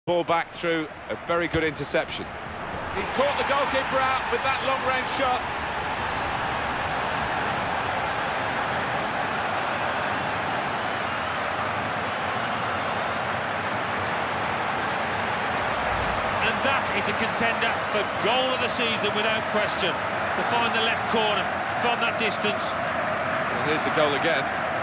Ball back through a very good interception. He's caught the goalkeeper out with that long-range shot. And that is a contender for goal of the season without question. To find the left corner from that distance. And here's the goal again.